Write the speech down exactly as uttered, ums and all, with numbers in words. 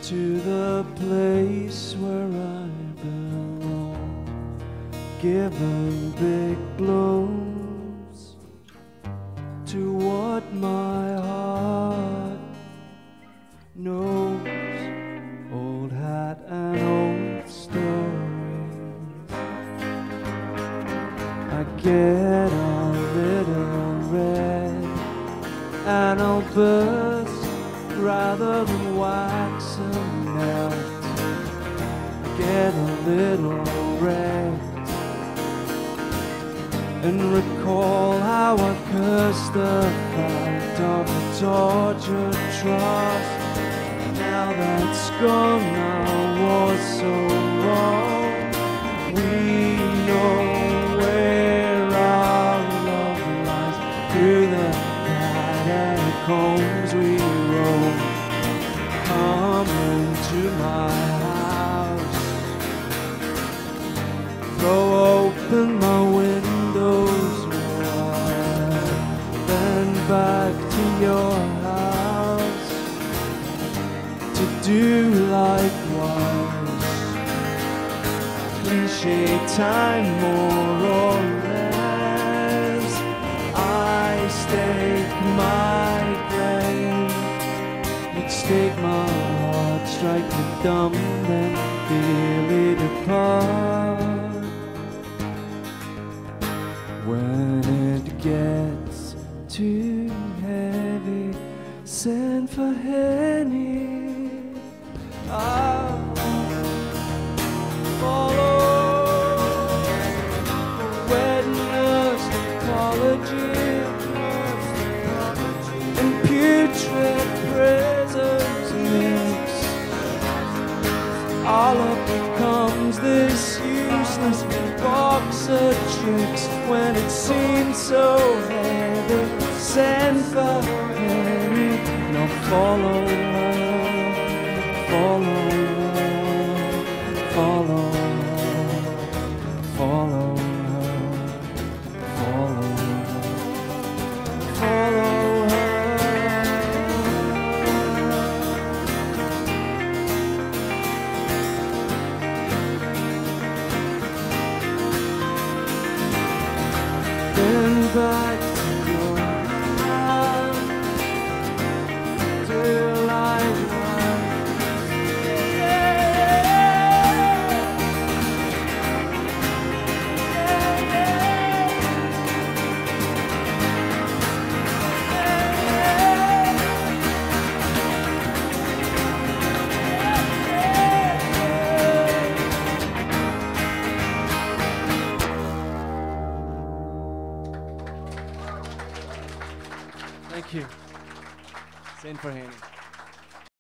to the place where I belong, giving big blows to what my heart knows. Old hat and old stories. I get a little red and I'll burst rather than wax and melt. I get a little wrecked and recall how I cursed the fact of the tortured trust. Now that's gone, I was so wrong. We know where our love lies. Through the catacombs we roam. Come into my house, throw open my windows wide, then back to your house to do likewise. Cliche time, more or less. I stake my claim, you'd stake my heart, strike me dumb, then clearly depart. When it gets too heavy, send for Henny. I'll follow the wetness, apology, and putrid prisons mix. All up becomes this useless box of tricks. When it seems so heavy, send for Henny. Now follow her, follow her, follow her, follow her, follow her, follow her. Then back to your house till I Thank you. Send for Henny.